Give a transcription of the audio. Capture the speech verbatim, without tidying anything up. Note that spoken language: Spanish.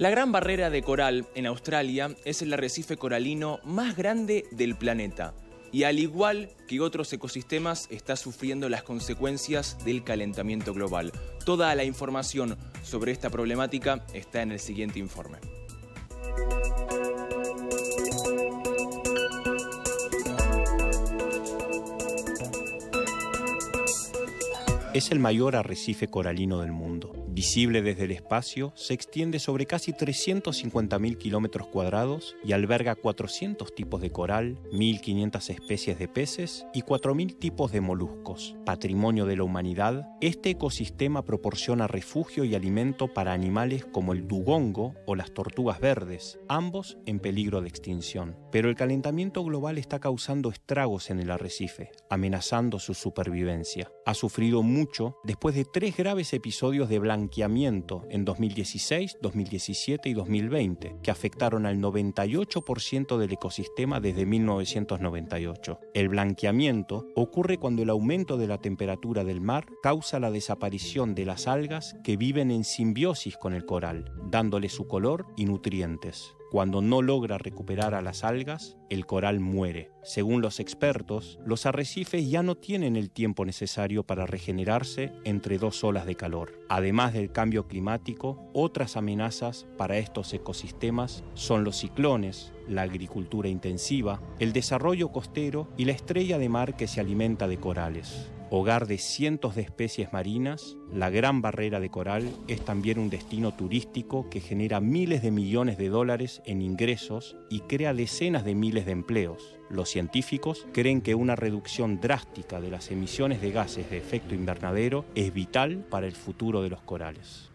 La Gran Barrera de Coral en Australia es el arrecife coralino más grande del planeta y, al igual que otros ecosistemas, está sufriendo las consecuencias del calentamiento global. Toda la información sobre esta problemática está en el siguiente informe. Es el mayor arrecife coralino del mundo. Visible desde el espacio, se extiende sobre casi trescientos cincuenta mil kilómetros cuadrados y alberga cuatrocientos tipos de coral, mil quinientas especies de peces y cuatro mil tipos de moluscos. Patrimonio de la humanidad, este ecosistema proporciona refugio y alimento para animales como el dugongo o las tortugas verdes, ambos en peligro de extinción. Pero el calentamiento global está causando estragos en el arrecife, amenazando su supervivencia. Ha sufrido mucho después de tres graves episodios de blanqueamiento en dos mil dieciséis, dos mil diecisiete y dos mil veinte, que afectaron al noventa y ocho por ciento del ecosistema desde mil novecientos noventa y ocho. El blanqueamiento ocurre cuando el aumento de la temperatura del mar causa la desaparición de las algas que viven en simbiosis con el coral, dándole su color y nutrientes. Cuando no logra recuperar a las algas, el coral muere. Según los expertos, los arrecifes ya no tienen el tiempo necesario para regenerarse entre dos olas de calor. Además del cambio climático, otras amenazas para estos ecosistemas son los ciclones, la agricultura intensiva, el desarrollo costero y la estrella de mar que se alimenta de corales. Hogar de cientos de especies marinas, la Gran Barrera de Coral es también un destino turístico que genera miles de millones de dólares en ingresos y crea decenas de miles de empleos. Los científicos creen que una reducción drástica de las emisiones de gases de efecto invernadero es vital para el futuro de los corales.